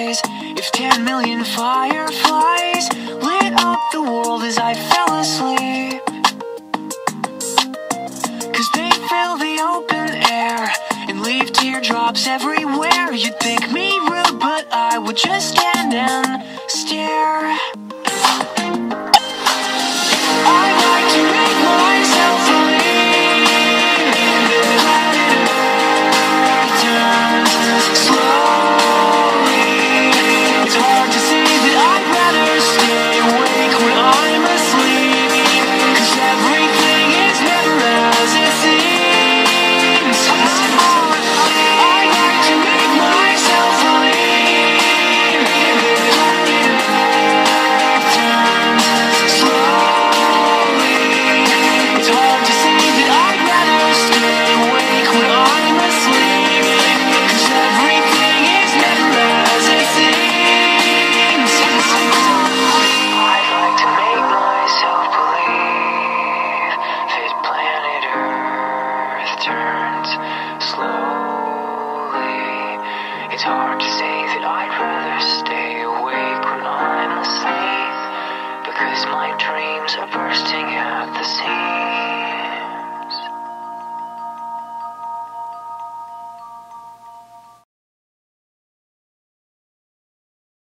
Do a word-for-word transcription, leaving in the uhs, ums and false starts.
eyes. If ten million fireflies lit up the world as I fell asleep, 'cause they fill the open air and leave teardrops everywhere. You'd think me rude, but I would just stand and stare.